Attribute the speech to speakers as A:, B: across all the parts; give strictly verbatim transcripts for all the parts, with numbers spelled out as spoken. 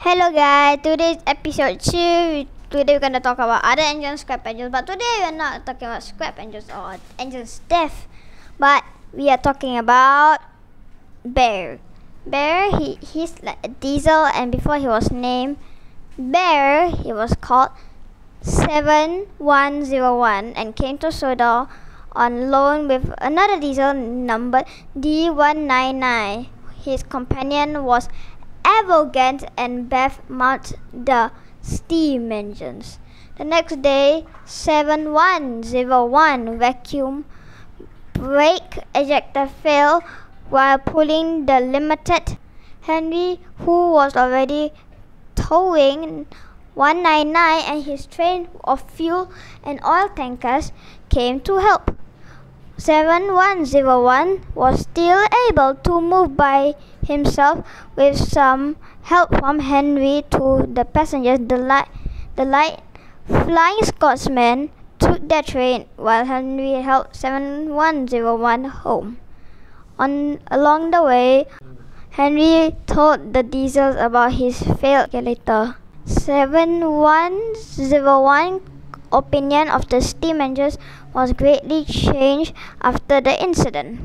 A: Hello guys, today's episode two. Today we're gonna talk about other engines, scrap engines, but today we're not talking about scrap engines or engines death, but we are talking about Bear. Bear, he, he's like a diesel, and before he was named Bear, he was called seven one zero one and came to Sodor on loan with another diesel numbered D one nine nine. His companion was Arrogant and Beth mounted the steam engines. The next day, seven one zero one vacuum brake ejector failed while pulling the limited. Henry, who was already towing one nine nine and his train of fuel and oil tankers, came to help. seven one zero one was still able to move by himself with some help from Henry to the passengers. The light, the light Flying Scotsman took their train while Henry helped seven one zero one home. On along the way, Henry told the diesels about his failed later. seven one zero one opinion of the steam engines was greatly changed after the incident.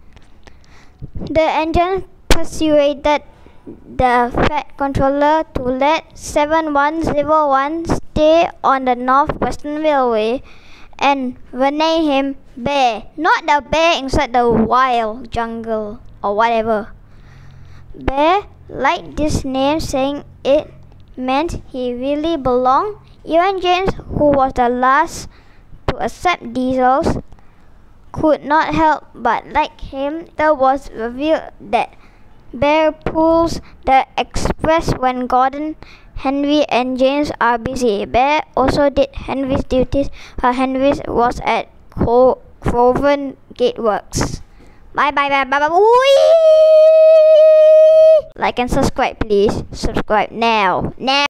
A: The engine persuaded the Fed controller to let seven one zero one stay on the North Western Railway and rename him Bear, not the bear inside the wild jungle or whatever. Bear liked this name, saying it meant he really belonged. Even James, who was the last to accept diesels, could not help but like him. There was revealed that Bear pulls the express when Gordon, Henry and James are busy. Bear also did Henry's duties while Henry was at Co- Craven Gateworks. Bye bye bye bye bye. Whee! Like and subscribe please. Subscribe now. Now.